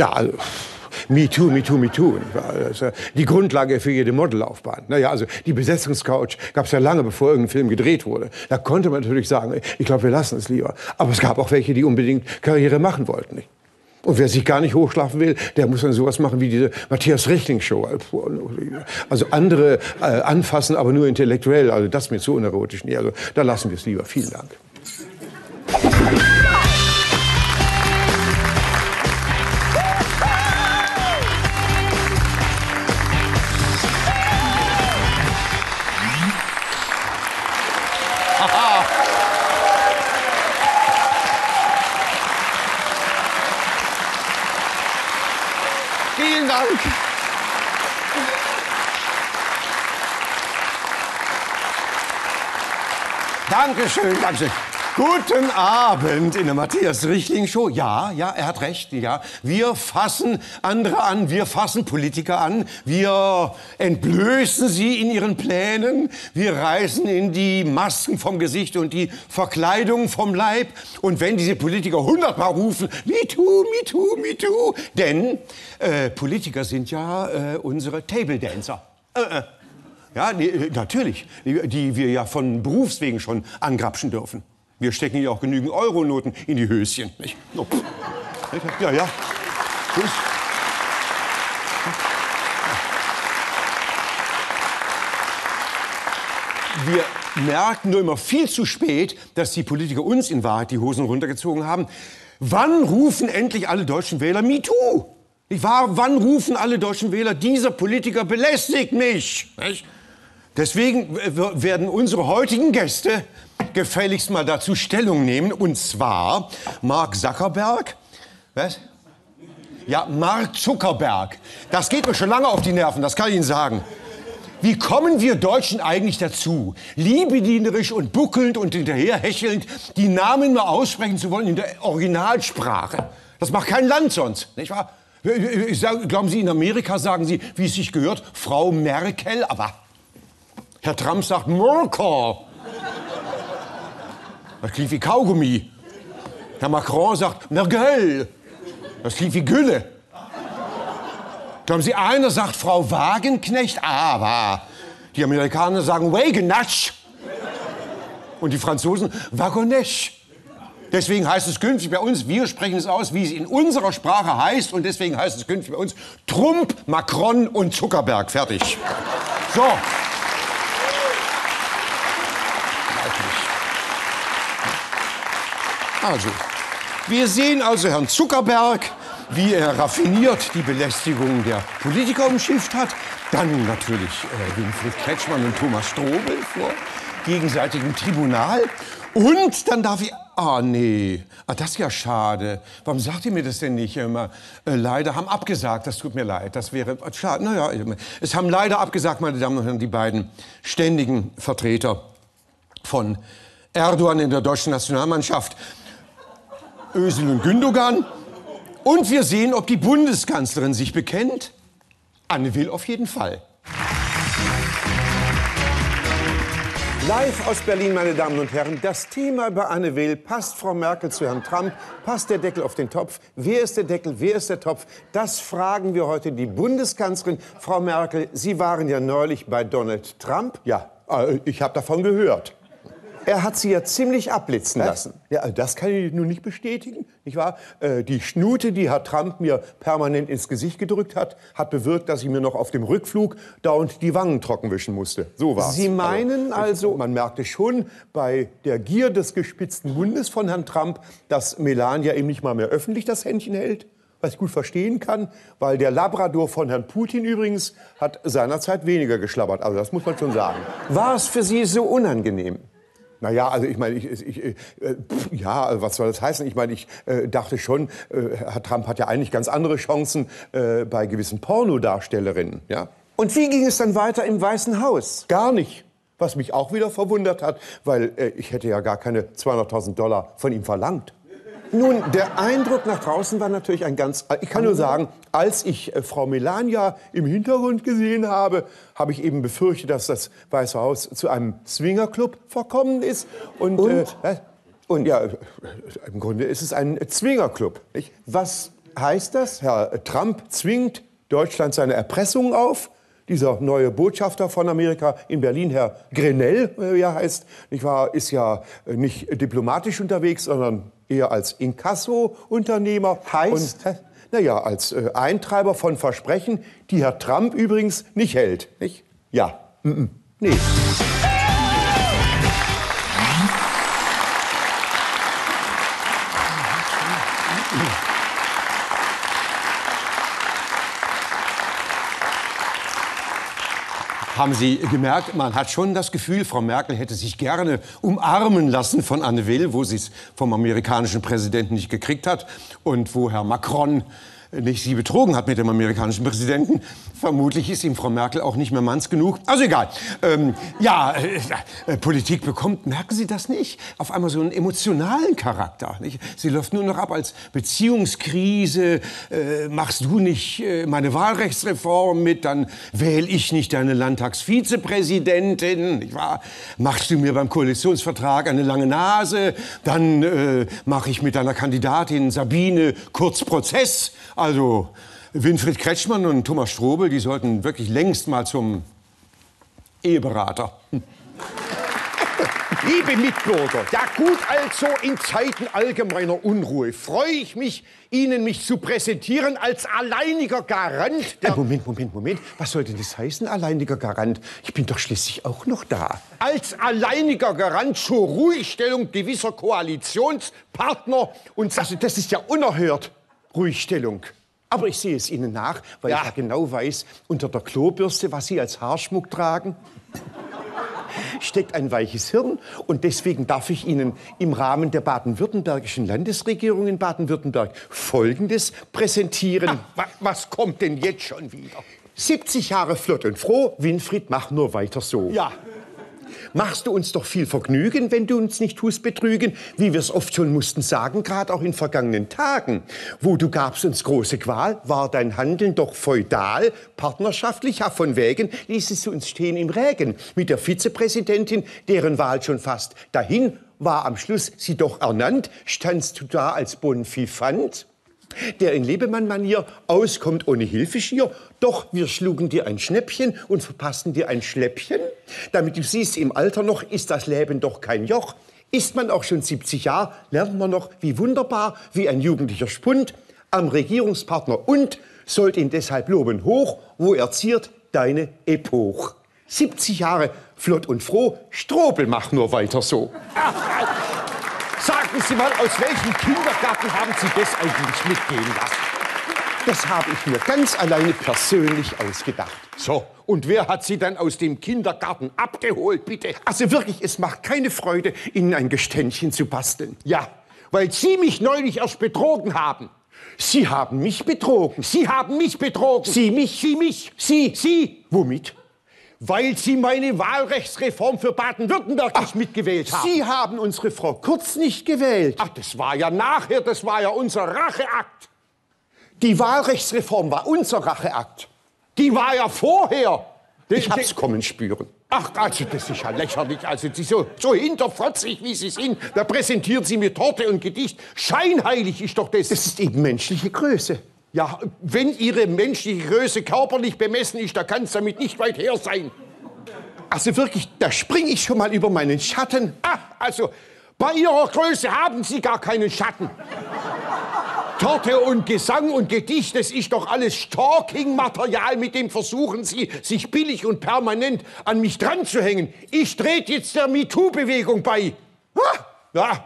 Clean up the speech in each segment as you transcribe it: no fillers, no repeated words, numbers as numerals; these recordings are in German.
Ja, also, Me Too, Me Too, Me Too. Das ist ja die Grundlage für jede Modellaufbahn. Naja, also die Besetzungscouch gab es ja lange, bevor irgendein Film gedreht wurde. Da konnte man natürlich sagen, ich glaube, wir lassen es lieber. Aber es gab auch welche, die unbedingt Karriere machen wollten. Nicht? Und wer sich gar nicht hochschlafen will, der muss dann sowas machen wie diese Matthias-Richtling-Show. Also andere anfassen, aber nur intellektuell. Also das ist mir zu unerotisch. Nee, also da lassen wir es lieber. Vielen Dank. Vielen Dank. Dankeschön, Dankeschön. Guten Abend in der Matthias-Richtling-Show. Ja, er hat recht, ja. Wir fassen andere an, wir fassen Politiker an, wir entblößen sie in ihren Plänen, wir reißen in die Masken vom Gesicht und die Verkleidung vom Leib. Und wenn diese Politiker 100-mal rufen, Me Too, Me Too, Me Too, denn Politiker sind ja unsere Table Dancer. Ja, natürlich, die wir ja von Berufswegen schon angrapschen dürfen. Wir stecken ja auch genügend Euronoten in die Höschen. Nicht? Oh. Ja. Wir merken nur immer viel zu spät, dass die Politiker uns in Wahrheit die Hosen runtergezogen haben. Wann rufen endlich alle deutschen Wähler Me Too? Nicht wahr? Wann rufen alle deutschen Wähler, dieser Politiker belästigt mich? Nicht? Deswegen werden unsere heutigen Gäste gefälligst mal dazu Stellung nehmen. Und zwar Mark Zuckerberg. Was? Ja, Mark Zuckerberg. Das geht mir schon lange auf die Nerven, das kann ich Ihnen sagen. Wie kommen wir Deutschen eigentlich dazu, liebedienerisch und buckelnd und hinterherhechelnd die Namen mal aussprechen zu wollen in der Originalsprache? Das macht kein Land sonst, nicht wahr? Glauben Sie, in Amerika sagen Sie, wie es sich gehört, Frau Merkel, aber Herr Trump sagt Merkel. Das klingt wie Kaugummi. Herr Macron sagt Merkel. Das klingt wie Gülle. Glauben Sie, einer sagt Frau Wagenknecht, aber die Amerikaner sagen Wagenasch. Und die Franzosen Wagonesch. Deswegen heißt es künftig bei uns, wir sprechen es aus, wie es in unserer Sprache heißt. Und deswegen heißt es künftig bei uns Trump, Macron und Zuckerberg. Fertig. So. Also, wir sehen also Herrn Zuckerberg, wie er raffiniert die Belästigung der Politiker umschifft hat. Dann natürlich Winfried Kretschmann und Thomas Strobel vor gegenseitigem Tribunal. Und dann darf ich... das ist ja schade. Warum sagt ihr mir das denn nicht immer? Leider haben abgesagt, das tut mir leid. Das wäre schade. Naja, es haben leider abgesagt, meine Damen und Herren, die beiden ständigen Vertreter von Erdogan in der deutschen Nationalmannschaft, Özil und Gündogan. Und wir sehen, ob die Bundeskanzlerin sich bekennt. Anne Will auf jeden Fall. Live aus Berlin, meine Damen und Herren, das Thema bei Anne Will. Passt Frau Merkel zu Herrn Trump? Passt der Deckel auf den Topf? Wer ist der Deckel, wer ist der Topf? Das fragen wir heute die Bundeskanzlerin. Frau Merkel, Sie waren ja neulich bei Donald Trump. Ja, ich habe davon gehört. Er hat Sie ja ziemlich abblitzen lassen. Ja, das kann ich nun nicht bestätigen, nicht wahr? Die Schnute, die Herr Trump mir permanent ins Gesicht gedrückt hat, hat bewirkt, dass ich mir noch auf dem Rückflug dauernd die Wangen trocken wischen musste. So war's. Sie meinen also... Man merkte schon bei der Gier des gespitzten Mundes von Herrn Trump, dass Melania ihm nicht mal mehr öffentlich das Händchen hält. Was ich gut verstehen kann, weil der Labrador von Herrn Putin übrigens hat seinerzeit weniger geschlabbert. Also das muss man schon sagen. War es für Sie so unangenehm? Naja, also ich meine, was soll das heißen? Ich meine, ich dachte schon, Herr Trump hat ja eigentlich ganz andere Chancen bei gewissen Pornodarstellerinnen, ja? Und wie ging es dann weiter im Weißen Haus? Gar nicht. Was mich auch wieder verwundert hat, weil ich hätte ja gar keine $200.000 von ihm verlangt. Nun, der Eindruck nach draußen war natürlich ein ganz... Ich kann nur sagen, als ich Frau Melania im Hintergrund gesehen habe, habe ich eben befürchtet, dass das Weiße Haus zu einem Swingerclub verkommen ist. Und ja, im Grunde ist es ein Swingerclub, nicht? Was heißt das, Herr Trump zwingt Deutschland seine Erpressung auf. Dieser neue Botschafter von Amerika in Berlin, Herr Grenell, wie er heißt, nicht wahr, ist ja nicht diplomatisch unterwegs, sondern eher als Inkasso-Unternehmer. Heißt? Und, naja, als Eintreiber von Versprechen, die Herr Trump übrigens nicht hält. Nicht? Ja. Nee. Haben Sie gemerkt, man hat schon das Gefühl, Frau Merkel hätte sich gerne umarmen lassen von Anne Will, wo sie es vom amerikanischen Präsidenten nicht gekriegt hat und wo Herr Macron nicht sie betrogen hat mit dem amerikanischen Präsidenten. Vermutlich ist ihm Frau Merkel auch nicht mehr manns genug. Also egal. Politik bekommt, merken Sie das nicht, auf einmal so einen emotionalen Charakter. Nicht? Sie läuft nur noch ab als Beziehungskrise. Machst du nicht meine Wahlrechtsreform mit, dann wähle ich nicht deine Landtagsvizepräsidentin. Nicht wahr? Machst du mir beim Koalitionsvertrag eine lange Nase, dann mache ich mit deiner Kandidatin Sabine kurz Prozess. Also Winfried Kretschmann und Thomas Strobel, die sollten wirklich längst mal zum Eheberater. Liebe Mitbürger, ja gut, also in Zeiten allgemeiner Unruhe freue ich mich, Ihnen mich zu präsentieren als alleiniger Garant der... Moment. Was soll denn das heißen, alleiniger Garant? Ich bin doch schließlich auch noch da. Als alleiniger Garant zur Ruhigstellung gewisser Koalitionspartner und... Also das ist ja unerhört, Ruhigstellung. Aber ich sehe es Ihnen nach, weil ich ja genau weiß, unter der Klobürste, was Sie als Haarschmuck tragen, steckt ein weiches Hirn. Und deswegen darf ich Ihnen im Rahmen der baden-württembergischen Landesregierung in Baden-Württemberg Folgendes präsentieren. Was kommt denn jetzt schon wieder? 70 Jahre flott und froh, Winfried, mach nur weiter so. Ja. Machst du uns doch viel Vergnügen, wenn du uns nicht tust betrügen, wie wir es oft schon mussten sagen, gerade auch in vergangenen Tagen. Wo du gabst uns große Qual, war dein Handeln doch feudal, partnerschaftlich, ja von wegen, ließest du uns stehen im Regen. Mit der Vizepräsidentin, deren Wahl schon fast dahin war, am Schluss sie doch ernannt, standst du da als Bonfifant, der in Lebemann-Manier auskommt ohne Hilfeschier. Doch wir schlugen dir ein Schnäppchen und verpassten dir ein Schläppchen. Damit du siehst, im Alter noch ist das Leben doch kein Joch. Ist man auch schon 70 Jahre, lernt man noch, wie wunderbar, wie ein jugendlicher Spund, am Regierungspartner und sollt ihn deshalb loben hoch, wo er ziert deine Epoch. 70 Jahre flott und froh, Strobel, mach nur weiter so. Sagen Sie mal, aus welchem Kindergarten haben Sie das eigentlich mitgehen lassen? Das habe ich mir ganz alleine persönlich ausgedacht. So, und wer hat Sie dann aus dem Kindergarten abgeholt, bitte? Also wirklich, es macht keine Freude, Ihnen ein Geständchen zu basteln. Ja, weil Sie mich neulich erst betrogen haben. Sie haben mich betrogen. Sie haben mich betrogen. Sie mich? Sie mich? Sie? Womit? Weil Sie meine Wahlrechtsreform für Baden-Württemberg nicht mitgewählt haben. Sie haben unsere Frau Kurz nicht gewählt. Ach, das war ja nachher, das war ja unser Racheakt. Die Wahlrechtsreform war unser Racheakt. Die war ja vorher. Ich hab's kommen spüren. Ach, also das ist ja lächerlich. Also Sie so hinterfotzig, wie Sie sind, da präsentieren Sie mir Torte und Gedicht. Scheinheilig ist doch das. Das ist eben menschliche Größe. Ja, wenn Ihre menschliche Größe körperlich bemessen ist, da kann es damit nicht weit her sein. Also wirklich, da springe ich schon mal über meinen Schatten. Ah, also bei Ihrer Größe haben Sie gar keinen Schatten. Torte und Gesang und Gedicht, das ist doch alles Stalking-Material, mit dem versuchen Sie, sich billig und permanent an mich dran zu hängen. Ich trete jetzt der MeToo-Bewegung bei. Ah, ja.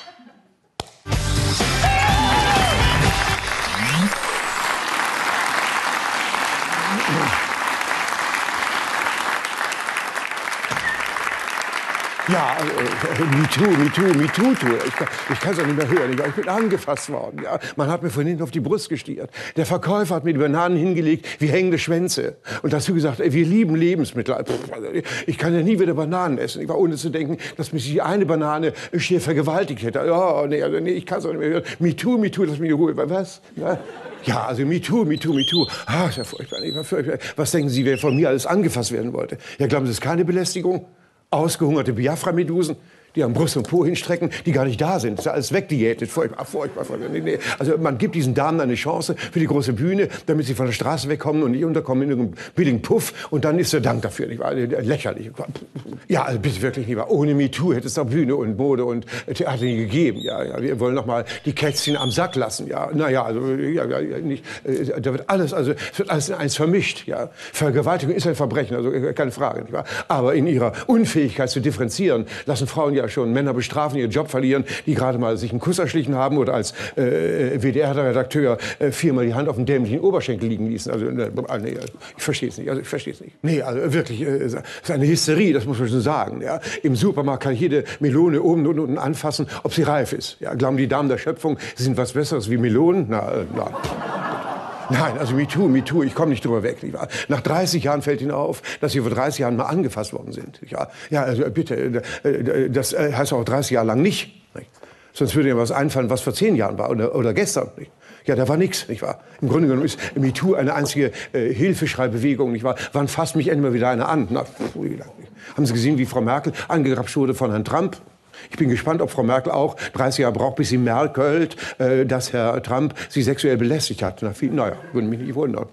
Ja, MeToo. Ich kann es auch nicht mehr hören. Ich bin angefasst worden. Ja. Man hat mir von hinten auf die Brust gestiert. Der Verkäufer hat mir die Bananen hingelegt wie hängende Schwänze. Und dazu gesagt, ey, wir lieben Lebensmittel. Ich kann ja nie wieder Bananen essen. Ich war ohne zu denken, dass mich die eine Banane schier vergewaltigt hätte. Ja, nee, ich kann es auch nicht mehr hören. MeToo, lass mich in Ruhe. Was? Ja, also MeToo. Ah, ist ja furchtbar. Was denken Sie, wer von mir alles angefasst werden wollte? Ja, glauben Sie, das ist keine Belästigung? Ausgehungerte Biafra-Medusen, Die haben Brust und Po hinstrecken, die gar nicht da sind. Das ist alles wegdiätet. Furchtbar, furchtbar. Nee. Also man gibt diesen Damen eine Chance für die große Bühne, damit sie von der Straße wegkommen und nicht unterkommen in irgendeinem billigen Puff. Und dann ist der Dank dafür, nicht wahr? Lächerlich. Ja, also bitte wirklich nicht wahr. Ohne MeToo hätte es doch Bühne und Mode und Theater nie gegeben. Ja, wir wollen noch mal die Kätzchen am Sack lassen. Ja, naja, also nicht. Da wird alles, also es wird alles in eins vermischt. Ja, Vergewaltigung ist ein Verbrechen, also keine Frage, nicht wahr? Aber in ihrer Unfähigkeit zu differenzieren lassen Frauen ja schon Männer bestrafen, ihren Job verlieren, die gerade mal sich einen Kuss erschlichen haben oder als WDR-Redakteur viermal die Hand auf dem dämlichen Oberschenkel liegen ließen. Also, nee, ich verstehe es nicht. Also, ich verstehe es nicht. Nee, also wirklich, es ist eine Hysterie, das muss man schon sagen. Ja? Im Supermarkt kann ich jede Melone oben und unten anfassen, ob sie reif ist. Ja? Glauben die Damen der Schöpfung, sie sind was Besseres wie Melonen? Na. Nein, also MeToo, ich komme nicht drüber weg. Nicht wahr? Nach 30 Jahren fällt Ihnen auf, dass Sie vor 30 Jahren mal angefasst worden sind. Ja, also bitte, das heißt auch 30 Jahre lang nicht. Sonst würde Ihnen was einfallen, was vor 10 Jahren war oder gestern. Nicht? Ja, da war nichts, nicht wahr? Im Grunde genommen ist MeToo eine einzige Hilfeschreibewegung, nicht wahr? Wann fasst mich endlich mal wieder einer an? Na, haben Sie gesehen, wie Frau Merkel angegrapscht wurde von Herrn Trump? Ich bin gespannt, ob Frau Merkel auch 30 Jahre braucht, bis sie merkelt, dass Herr Trump sie sexuell belästigt hat. Naja, würde mich nicht wundern.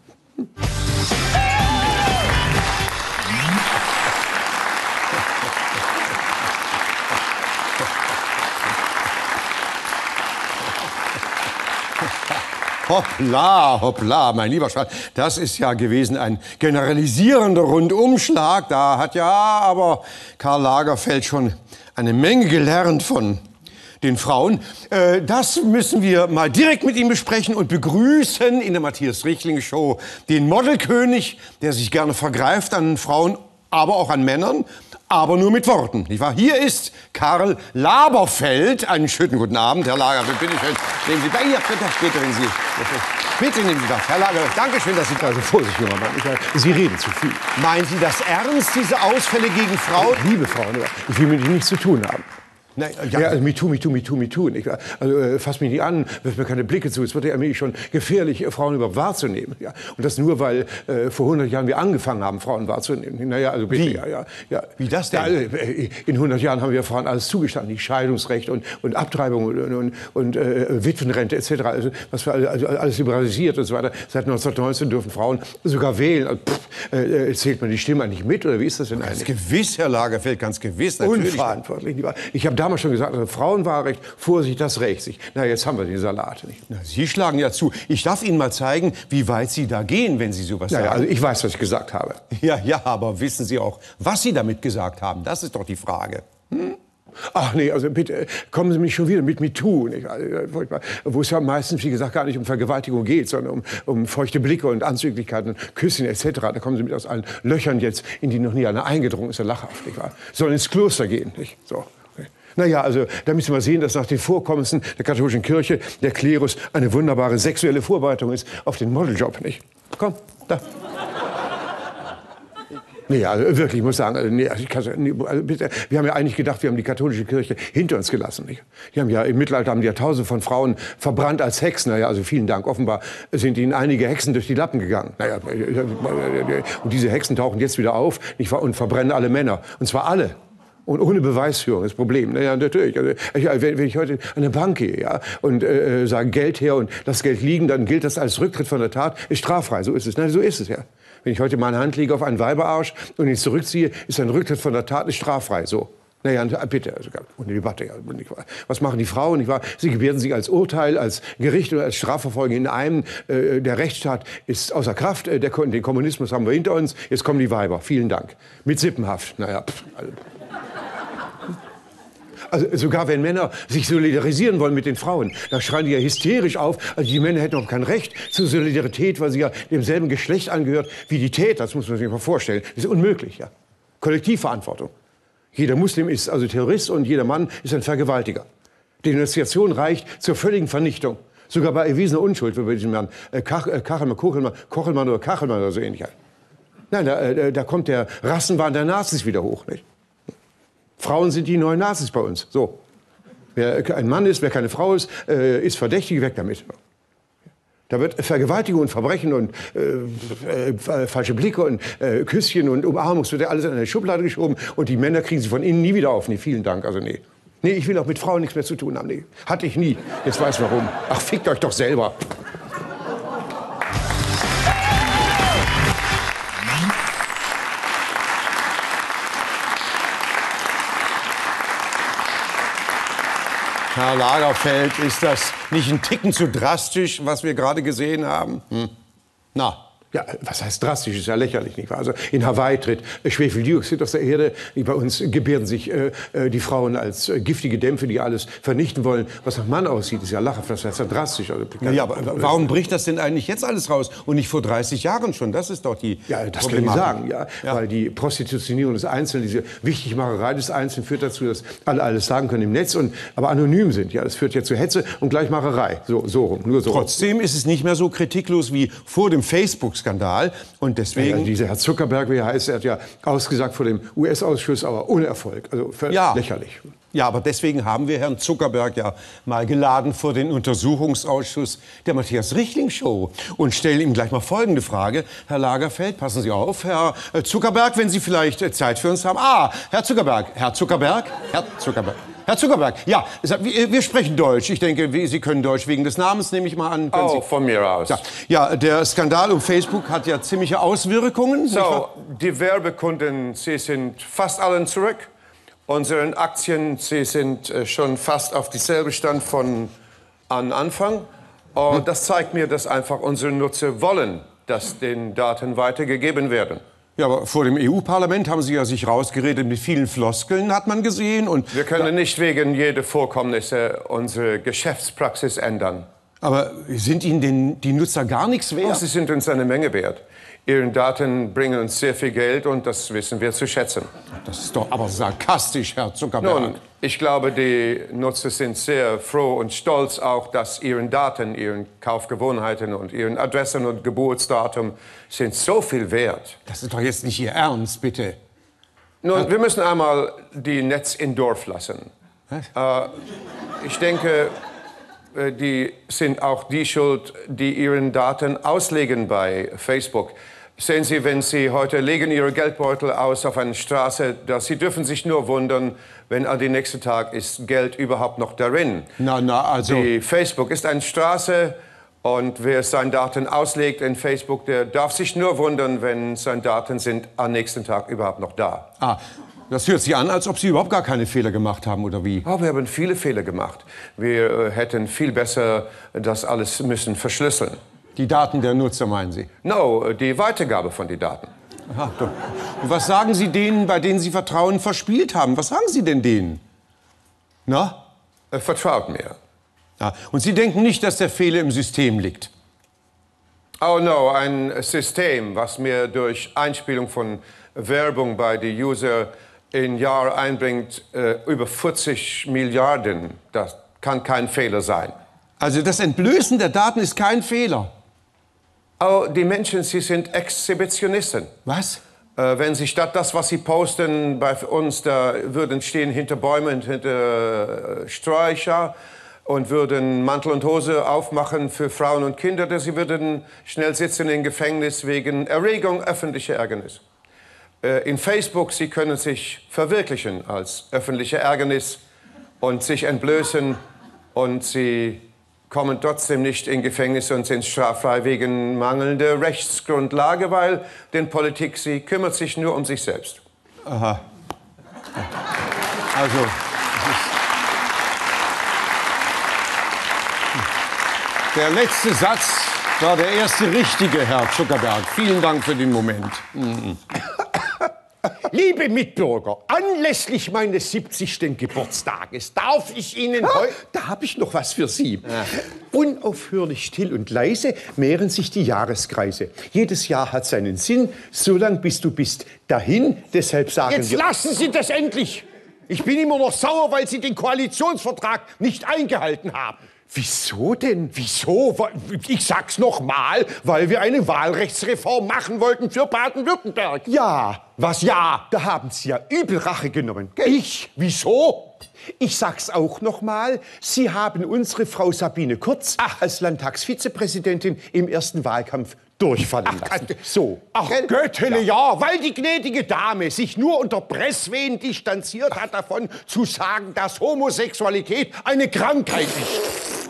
Hoppla, hoppla, mein lieber Schwan. Das ist ja gewesen ein generalisierender Rundumschlag. Da hat ja aber Karl Lagerfeld schon eine Menge gelernt von den Frauen. Das müssen wir mal direkt mit ihm besprechen und begrüßen in der Matthias-Richtling-Show den Modelkönig, der sich gerne vergreift an Frauen, aber auch an Männern, aber nur mit Worten. Nicht wahr? Hier ist Karl Laberfeld. Einen schönen guten Abend, Herr Lagerfeld. Bitte schön. Nehmen Sie da. Hier, bitte, wenn Sie. Bitte nehmen Sie das. Herr Lagerfeld, danke schön, dass Sie da sind. Also Vorsicht, junger Mann. Sie reden zu viel. Meinen Sie das ernst, diese Ausfälle gegen Frauen? Liebe Frauen, ich will mit Ihnen nichts zu tun haben. Nein, ja, also MeToo. Nicht? Also fass mich nicht an, wirf mir keine Blicke zu. Es wird ja allmählich schon gefährlich, Frauen überhaupt wahrzunehmen. Ja? Und das nur, weil vor 100 Jahren wir angefangen haben, Frauen wahrzunehmen. Naja, also bitte, Wie? Ja. Wie das denn? Ja, in 100 Jahren haben wir Frauen alles zugestanden, die Scheidungsrecht und Abtreibung und Witwenrente etc. Also, was wir alles liberalisiert und so weiter. Seit 1919 dürfen Frauen sogar wählen. Zählt man die Stimme eigentlich mit oder wie ist das denn eigentlich? Ganz gewiss, Herr Lagerfeld, ganz gewiss. Natürlich. Unverantwortlich. Ich habe damals schon gesagt, also Frauenwahlrecht, Vorsicht, das rächt sich. Na, jetzt haben wir die Salate nicht. Na, Sie schlagen ja zu. Ich darf Ihnen mal zeigen, wie weit Sie da gehen, wenn Sie sowas sagen. Ja, also ich weiß, was ich gesagt habe. Ja, aber wissen Sie auch, was Sie damit gesagt haben? Das ist doch die Frage. Ach nee, also bitte, kommen Sie mich schon wieder mit MeToo, nicht? Wo es ja meistens, wie gesagt, gar nicht um Vergewaltigung geht, sondern um feuchte Blicke und Anzüglichkeiten und Küssen etc. Da kommen Sie mit aus allen Löchern jetzt, in die noch nie einer eingedrungen ist, ja lachhaft, nicht wahr? Sollen ins Kloster gehen, nicht? So. Naja, also da müssen wir sehen, dass nach den Vorkommnissen der katholischen Kirche der Klerus eine wunderbare sexuelle Vorbereitung ist auf den Modeljob, nicht? Komm, da. Nee, also wirklich, ich muss sagen, bitte, wir haben ja eigentlich gedacht, wir haben die katholische Kirche hinter uns gelassen. Nicht? Die haben ja im Mittelalter haben die ja Tausende von Frauen verbrannt als Hexen. Naja, also vielen Dank. Offenbar sind ihnen einige Hexen durch die Lappen gegangen. Naja, und diese Hexen tauchen jetzt wieder auf, nicht wahr, und verbrennen alle Männer. Und zwar alle. Und ohne Beweisführung, das Problem. Naja, natürlich. Also, wenn ich heute an eine Bank gehe, ja, und sage Geld her und das Geld liegen, dann gilt das als Rücktritt von der Tat, ist straffrei. So ist es. Nein, so ist es, ja. Wenn ich heute meine Hand lege auf einen Weiberarsch und ihn zurückziehe, ist ein Rücktritt von der Tat, ist straffrei. So. Naja, bitte, also ohne Debatte. Ja. Was machen die Frauen? Nicht wahr? Sie gebärden sich als Urteil, als Gericht oder als Strafverfolgung in einem. Der Rechtsstaat ist außer Kraft. Den Kommunismus haben wir hinter uns. Jetzt kommen die Weiber. Vielen Dank. Mit Sippenhaft. Naja, Also sogar wenn Männer sich solidarisieren wollen mit den Frauen, dann schreien die ja hysterisch auf. Also die Männer hätten auch kein Recht zur Solidarität, weil sie ja demselben Geschlecht angehört wie die Täter. Das muss man sich mal vorstellen. Das ist unmöglich, ja. Kollektivverantwortung. Jeder Muslim ist also Terrorist und jeder Mann ist ein Vergewaltiger. Denunziation reicht zur völligen Vernichtung. Sogar bei erwiesener Unschuld, wie bei diesem Mann Kochelmann oder so ähnlich. Nein, da kommt der Rassenwahn der Nazis wieder hoch, nicht? Frauen sind die neuen Nazis bei uns. So. Wer ein Mann ist, wer keine Frau ist, ist verdächtig, weg damit. Da wird Vergewaltigung und Verbrechen und falsche Blicke und Küsschen und Umarmung, es wird ja alles in eine Schublade geschoben und die Männer kriegen sie von innen nie wieder auf. Nee, vielen Dank, also nee. Nee, ich will auch mit Frauen nichts mehr zu tun haben. Nee, hatte ich nie. Jetzt weiß warum. Ach, fickt euch doch selber. Herr Lagerfeld, ist das nicht ein Ticken zu drastisch, was wir gerade gesehen haben? Na? Ja, was heißt drastisch? Ist ja lächerlich, nicht wahr? Also in Hawaii tritt Schwefeldioxid aus der Erde. Bei uns gebärden sich die Frauen als giftige Dämpfe, die alles vernichten wollen. Was nach Mann aussieht, ist ja lachhaft. Das heißt ja drastisch. Also, ja, aber warum bricht das denn eigentlich jetzt alles raus und nicht vor 30 Jahren schon? Das ist doch die Ja, das kann ich sagen, ja. Weil die Prostitutionierung des Einzelnen, diese Wichtigmacherei des Einzelnen führt dazu, dass alle alles sagen können im Netz, aber anonym sind. Ja, das führt ja zu Hetze und Gleichmacherei. So rum, nur so. Trotzdem ist es nicht mehr so kritiklos wie vor dem Facebook-Skandal. Und deswegen... Ja, dieser Herr Zuckerberg, wie er heißt, er hat ja ausgesagt vor dem US-Ausschuss, aber ohne Erfolg. Also lächerlich. Ja, aber deswegen haben wir Herrn Zuckerberg ja mal geladen vor den Untersuchungsausschuss der Matthias-Richtling-Show und stellen ihm gleich mal folgende Frage. Herr Lagerfeld, passen Sie auf. Herr Zuckerberg, wenn Sie vielleicht Zeit für uns haben. Ah, Herr Zuckerberg. Herr Zuckerberg, ja, wir sprechen Deutsch. Ich denke, Sie können Deutsch wegen des Namens, nehme ich mal an. Oh, von mir aus. Ja, der Skandal um Facebook hat ja ziemliche Auswirkungen. So, die Werbekunden, sie sind fast allen zurück. Unsere Aktien, sie sind schon fast auf dieselbe Stand von Anfang. Und das zeigt mir, dass einfach unsere Nutzer wollen, dass den Daten weitergegeben werden. Ja, aber vor dem EU-Parlament haben Sie ja sich rausgeredet mit vielen Floskeln, hat man gesehen. Und wir können nicht wegen jeder Vorkommnisse unsere Geschäftspraxis ändern. Aber sind Ihnen denn die Nutzer gar nichts wert? Oh, sie sind uns eine Menge wert. Ihre Daten bringen uns sehr viel Geld und das wissen wir zu schätzen. Das ist doch aber sarkastisch, Herr Zuckerberg. Nun, ich glaube, die Nutzer sind sehr froh und stolz auch, dass ihre Daten, ihren Kaufgewohnheiten und ihren Adressen und Geburtsdatum sind so viel wert. Das ist doch jetzt nicht Ihr Ernst, bitte. Nun, wir müssen einmal die Netz in Dorf lassen. Ich denke, die sind auch die schuld, die ihren Daten auslegen bei Facebook. Sehen Sie, wenn Sie heute legen Ihre Geldbeutel aus auf eine Straße, Sie dürfen sich nur wundern, wenn an den nächsten Tag ist Geld überhaupt noch darin. Also... Die Facebook ist eine Straße und wer seine Daten auslegt in Facebook, der darf sich nur wundern, wenn seine Daten sind am nächsten Tag überhaupt noch da. Das hört sich an, als ob Sie überhaupt gar keine Fehler gemacht haben, oder wie? Oh, wir haben viele Fehler gemacht. Wir hätten viel besser das alles müssen verschlüsseln. Die Daten der Nutzer, meinen Sie? No, die Weitergabe von den Daten. Aha, doch. Und was sagen Sie denen, bei denen Sie Vertrauen verspielt haben? Was sagen Sie denn denen? Na? Vertraut mir. Und Sie denken nicht, dass der Fehler im System liegt? Oh no, ein System, was mir durch Einspielung von Werbung bei den User im Jahr einbringt, über 40 Milliarden. Das kann kein Fehler sein. Also das Entblößen der Daten ist kein Fehler? Oh, die Menschen, sie sind Exhibitionisten. Was? Wenn sie statt das, was sie posten, bei uns, da würden stehen hinter Bäumen, hinter Sträucher und würden Mantel und Hose aufmachen für Frauen und Kinder, sie würden schnell sitzen im Gefängnis wegen Erregung öffentlicher Ärgernis. In Facebook, sie können sich verwirklichen als öffentliche Ärgernis und sich entblößen und sie kommen trotzdem nicht in Gefängnis und sind straffrei wegen mangelnder Rechtsgrundlage, weil die Politik, sie kümmert sich nur um sich selbst. Aha. Also, der letzte Satz war der erste richtige, Herr Zuckerberg. Vielen Dank für den Moment. Liebe Mitbürger, anlässlich meines 70. Geburtstages darf ich Ihnen heute... Da habe ich noch was für Sie. Ja. Unaufhörlich still und leise mehren sich die Jahreskreise. Jedes Jahr hat seinen Sinn, so lang bis du bist dahin. Deshalb sagen wir... Jetzt lassen Sie das endlich! Ich bin immer noch sauer, weil Sie den Koalitionsvertrag nicht eingehalten haben. Wieso denn? Wieso? Ich sag's noch mal, weil wir eine Wahlrechtsreform machen wollten für Baden-Württemberg. Ja, Was ja? da haben Sie ja übel Rache genommen. Gell? Ich? Wieso? Ich sag's auch noch mal, Sie haben unsere Frau Sabine Kurz als Landtagsvizepräsidentin im ersten Wahlkampf durchfallen lassen. So. Ach, gell? Göttele, ja, weil die gnädige Dame sich nur unter Presswehen distanziert hat davon, zu sagen, dass Homosexualität eine Krankheit ist.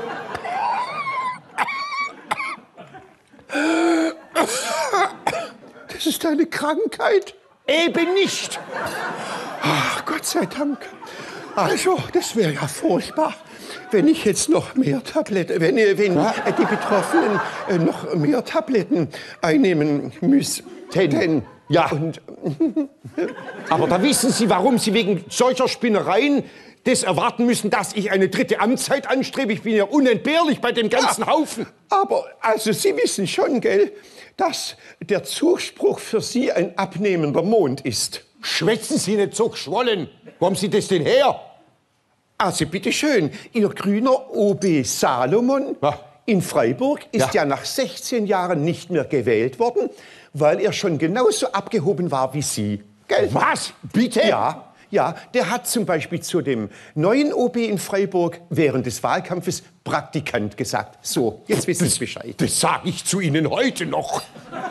Das ist eine Krankheit. Eben nicht. Ach, Gott sei Dank. Also, das wäre ja furchtbar, wenn ich jetzt noch mehr Tabletten, wenn die Betroffenen noch mehr Tabletten einnehmen müssten. Ja. Und Aber da wissen Sie, warum Sie wegen solcher Spinnereien das erwarten müssen, dass ich eine dritte Amtszeit anstrebe. Ich bin ja unentbehrlich bei dem ganzen Haufen. aber, also Sie wissen schon, gell, dass der Zuspruch für Sie ein abnehmender Mond ist. Schwätzen Sie nicht so geschwollen. Wo haben Sie das denn her? Also bitteschön, Ihr grüner OB Salomon Ja. in Freiburg ist ja nach 16 Jahren nicht mehr gewählt worden, weil er schon genauso abgehoben war wie Sie. Gell? Was? Bitte? Ja, der hat zum Beispiel zu dem neuen OB in Freiburg während des Wahlkampfes Praktikant gesagt. So, jetzt wissen Sie Bescheid. Das sage ich zu Ihnen heute noch.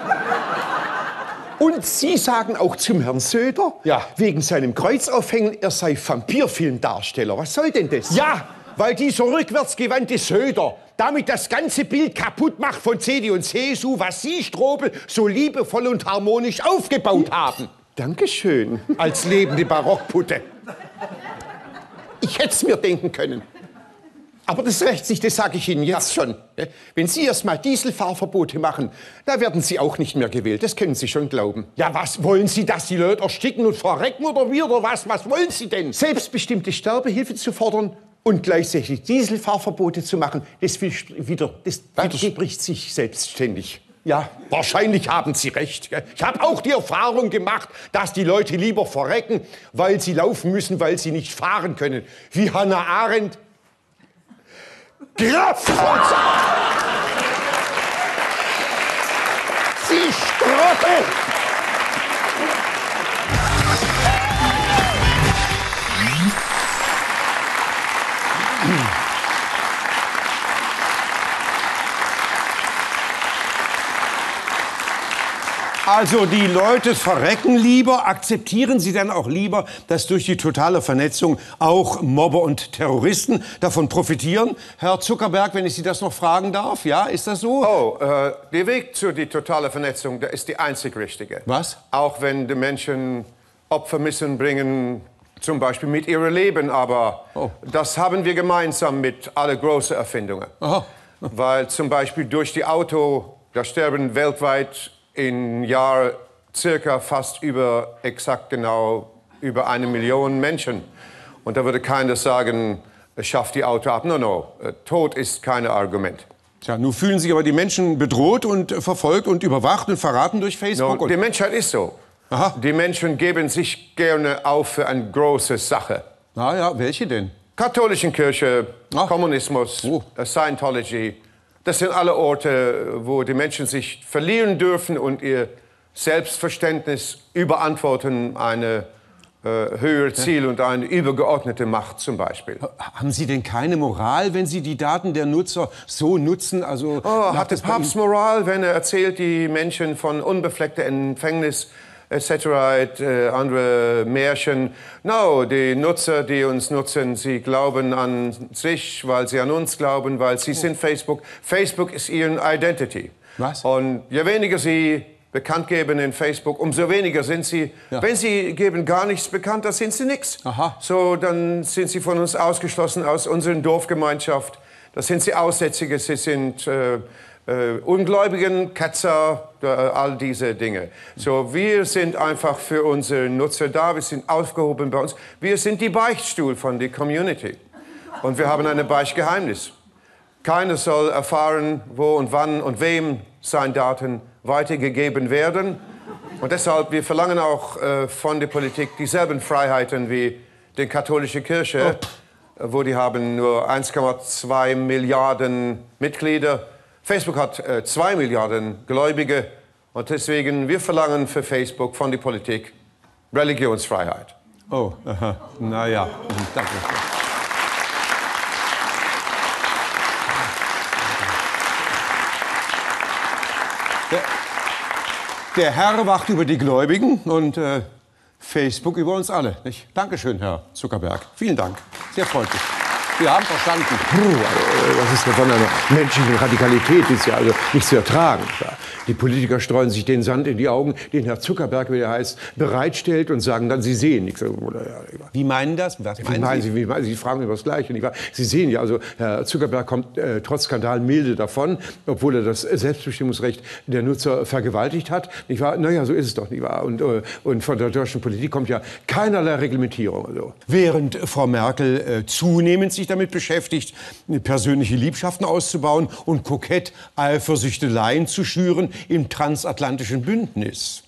Und Sie sagen auch zum Herrn Söder, Ja. wegen seinem Kreuzaufhängen, er sei Vampirfilmdarsteller. Was soll denn das? Ja, weil dieser rückwärtsgewandte Söder damit das ganze Bild kaputt macht von CDU und CSU, was Sie, Strobel, so liebevoll und harmonisch aufgebaut haben. Dankeschön. Als lebende Barockputte. Ich hätte es mir denken können. Aber das rächt sich, das sage ich Ihnen jetzt schon. Wenn Sie erst mal Dieselfahrverbote machen, da werden Sie auch nicht mehr gewählt. Das können Sie schon glauben. Ja, was wollen Sie, dass die Leute ersticken und verrecken oder wie oder was? Was wollen Sie denn? Selbstbestimmte Sterbehilfe zu fordern und gleichzeitig Dieselfahrverbote zu machen, das widerspricht sich selbstständig. Ja, wahrscheinlich haben Sie recht. Gell? Ich habe auch die Erfahrung gemacht, dass die Leute lieber verrecken, weil sie laufen müssen, weil sie nicht fahren können. Wie Hannah Arendt. Kraftvoll! Sie Strottel! Also die Leute verrecken lieber, akzeptieren sie dann auch lieber, dass durch die totale Vernetzung auch Mobber und Terroristen davon profitieren? Herr Zuckerberg, wenn ich Sie das noch fragen darf, ja, ist das so? Oh, der Weg zu die totale Vernetzung, der ist die einzig richtige. Was? Auch wenn die Menschen Opfer müssen bringen, zum Beispiel mit ihrem Leben, aber das haben wir gemeinsam mit allen großen Erfindungen. Aha. Weil zum Beispiel durch die Auto, da sterben weltweit im Jahr circa fast exakt genau über 1 Million Menschen. Und da würde keiner sagen, schafft die Auto ab. No. Tod ist kein Argument. Tja, nun fühlen sich aber die Menschen bedroht und verfolgt und überwacht und verraten durch Facebook. No, die Menschheit ist so. Aha. Die Menschen geben sich gerne auf für eine große Sache. Ah ja, welche denn? Katholische Kirche, Ach. Kommunismus, Oh. Scientology. Das sind alle Orte, wo die Menschen sich verlieren dürfen und ihr Selbstverständnis überantworten eine höhere Ziel und eine übergeordnete Macht zum Beispiel. Haben Sie denn keine Moral, wenn Sie die Daten der Nutzer so nutzen? Also Hat der Papst Moral, wenn er erzählt, die Menschen von unbefleckter Empfängnis etc., andere Märchen? No, die Nutzer, die uns nutzen, sie glauben an sich, weil sie an uns glauben, weil sie sind Facebook. Facebook ist ihre Identity. Was? Und je weniger sie bekannt geben in Facebook, umso weniger sind sie. Ja. Wenn sie geben gar nichts bekannt, dann sind sie nichts. Aha. So, dann sind sie von uns ausgeschlossen, aus unserer Dorfgemeinschaft. Da sind sie Aussätzige, sie sind Ungläubigen, Ketzer, all diese Dinge. So, wir sind einfach für unsere Nutzer da, wir sind aufgehoben bei uns. Wir sind die Beichtstuhl von der Community. Und wir haben ein Beichtgeheimnis. Keiner soll erfahren, wo und wann und wem seine Daten weitergegeben werden. Und deshalb, wir verlangen auch von der Politik dieselben Freiheiten wie die katholische Kirche. wo die haben nur 1,2 Milliarden Mitglieder. Facebook hat 2 Milliarden Gläubige. Und deswegen, wir verlangen für Facebook von der Politik Religionsfreiheit. Oh, aha. Naja, danke. Der Herr wacht über die Gläubigen und Facebook über uns alle. Nicht? Dankeschön, Herr Zuckerberg. Vielen Dank. Sehr freundlich. Wir haben verstanden. Was ist da von einer menschlichen Radikalität? Ist ja also nicht zu ertragen. Die Politiker streuen sich den Sand in die Augen, den Herr Zuckerberg, wie er heißt, bereitstellt und sagen dann, sie sehen nichts. Wie meinen das? Was meinen Sie? Wie meinen Sie? Sie fragen über das Gleiche. Nicht wahr? Sie sehen ja, also Herr Zuckerberg kommt trotz Skandal milde davon, obwohl er das Selbstbestimmungsrecht der Nutzer vergewaltigt hat. Nicht wahr? Naja, so ist es doch nicht wahr. Und von der deutschen Politik kommt ja keinerlei Reglementierung. Also. Während Frau Merkel zunehmend sich damit beschäftigt, persönliche Liebschaften auszubauen und kokett Eifersüchteleien zu schüren im transatlantischen Bündnis.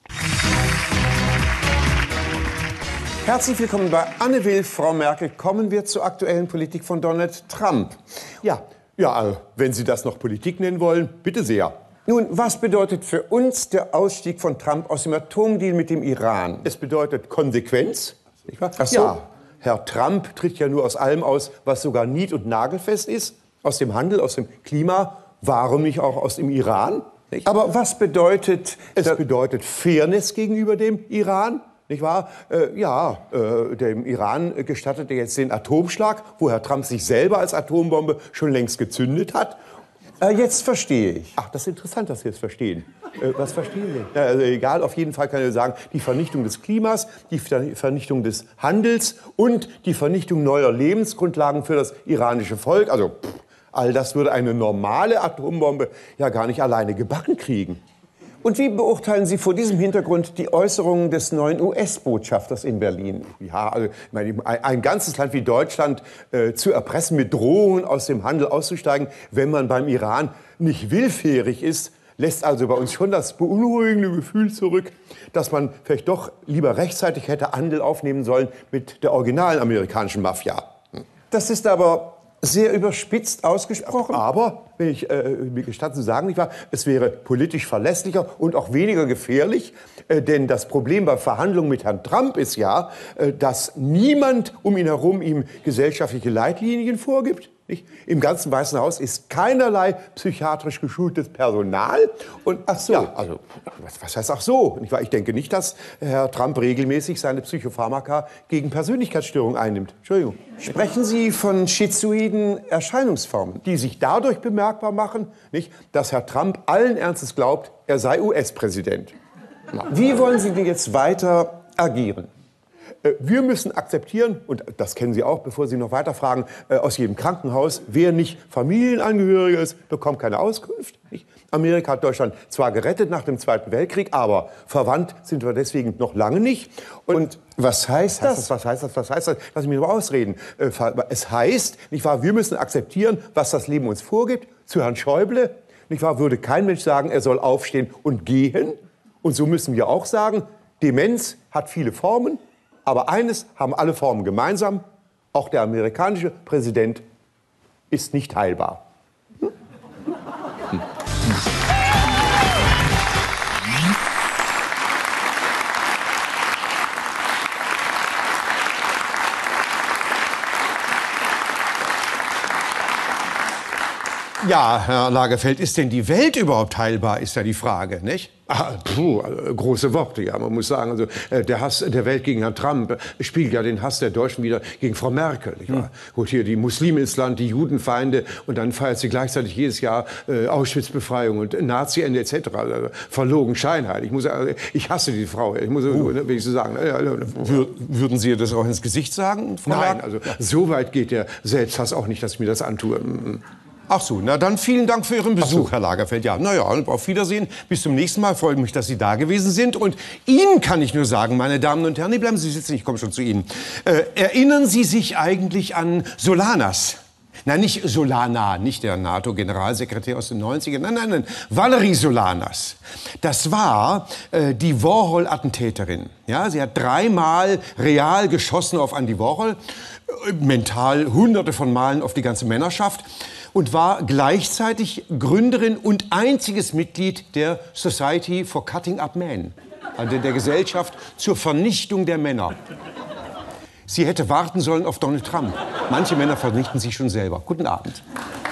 Herzlich willkommen bei Anne Will, Frau Merkel. Kommen wir zur aktuellen Politik von Donald Trump. Ja, wenn Sie das noch Politik nennen wollen, bitte sehr. Nun, was bedeutet für uns der Ausstieg von Trump aus dem Atomdeal mit dem Iran? Es bedeutet Konsequenz. Nicht wahr? Ach so. Ja, Herr Trump tritt ja nur aus allem aus, was sogar nied- und nagelfest ist. Aus dem Handel, aus dem Klima, warum nicht auch aus dem Iran? Nicht? Aber was bedeutet... Es bedeutet Fairness gegenüber dem Iran. Nicht wahr? Dem Iran gestattet er jetzt den Atomschlag, wo Herr Trump sich selber als Atombombe schon längst gezündet hat. Jetzt verstehe ich. Ach, das ist interessant, dass Sie es verstehen. Was verstehen Sie? Also egal, auf jeden Fall kann ich sagen, die Vernichtung des Klimas, die Vernichtung des Handels und die Vernichtung neuer Lebensgrundlagen für das iranische Volk. Also all das würde eine normale Atombombe ja gar nicht alleine gebacken kriegen. Und wie beurteilen Sie vor diesem Hintergrund die Äußerungen des neuen US-Botschafters in Berlin? Ja, also ich meine, ein ganzes Land wie Deutschland zu erpressen, mit Drohungen aus dem Handel auszusteigen, wenn man beim Iran nicht willfährig ist, lässt also bei uns schon das beunruhigende Gefühl zurück, dass man vielleicht doch lieber rechtzeitig hätte Handel aufnehmen sollen mit der originalen amerikanischen Mafia. Das ist aber sehr überspitzt ausgesprochen. Aber, wenn ich mir gestatten zu sagen, nicht wahr, es wäre politisch verlässlicher und auch weniger gefährlich. Denn das Problem bei Verhandlungen mit Herrn Trump ist ja, dass niemand um ihn herum ihm gesellschaftliche Leitlinien vorgibt. Nicht? Im ganzen Weißen Haus ist keinerlei psychiatrisch geschultes Personal. Und ach so. Ja, also, was heißt ach so? Ich denke nicht, dass Herr Trump regelmäßig seine Psychopharmaka gegen Persönlichkeitsstörungen einnimmt. Entschuldigung. Sprechen Sie von schizoiden Erscheinungsformen, die sich dadurch bemerkbar machen, nicht, dass Herr Trump allen Ernstes glaubt, er sei US-Präsident. Wie wollen Sie denn jetzt weiter agieren? Wir müssen akzeptieren, und das kennen Sie auch, bevor Sie noch weiter fragen, aus jedem Krankenhaus, wer nicht Familienangehöriger ist, bekommt keine Auskunft. Nicht? Amerika hat Deutschland zwar gerettet nach dem Zweiten Weltkrieg, aber verwandt sind wir deswegen noch lange nicht. Und was heißt das? Was heißt das? Lass mich nur ausreden. Es heißt, nicht wahr, wir müssen akzeptieren, was das Leben uns vorgibt. Zu Herrn Schäuble, nicht wahr, würde kein Mensch sagen, er soll aufstehen und gehen. Und so müssen wir auch sagen, Demenz hat viele Formen. Aber eines haben alle Formen gemeinsam, auch der amerikanische Präsident ist nicht heilbar. Ja, Herr Lagerfeld, ist denn die Welt überhaupt heilbar, ist ja die Frage, nicht? Große Worte, ja. Man muss sagen, also der Hass der Welt gegen Herrn Trump spiegelt ja den Hass der Deutschen wieder gegen Frau Merkel. Nicht wahr? Holt hier die Muslime ins Land, die Judenfeinde, und dann feiert sie gleichzeitig jedes Jahr Auschwitz-Befreiung und Nazi-Ende etc. Also, verlogen, scheinheilig. Ich hasse die Frau. Ich muss will ich so sagen. Würden Sie ihr das auch ins Gesicht sagen, Frau Nein, Merkel? also so weit geht der Selbsthass auch nicht, dass ich mir das antue. Ach so, na dann vielen Dank für Ihren Besuch, Herr Lagerfeld. Ja, naja, auf Wiedersehen. Bis zum nächsten Mal. Freue mich, dass Sie da gewesen sind. Und Ihnen kann ich nur sagen, meine Damen und Herren, nee, bleiben Sie sitzen, ich komme schon zu Ihnen. Erinnern Sie sich eigentlich an Solanas? Nein, nicht Solana, nicht der NATO-Generalsekretär aus den 90ern. Nein, Valerie Solanas. Das war die Warhol-Attentäterin. Ja, sie hat 3-mal real geschossen auf Andy Warhol. mental hunderte von Malen auf die ganze Männerschaft und war gleichzeitig Gründerin und einziges Mitglied der Society for Cutting Up Men, also der Gesellschaft zur Vernichtung der Männer. Sie hätte warten sollen auf Donald Trump. Manche Männer vernichten sich schon selber. Guten Abend.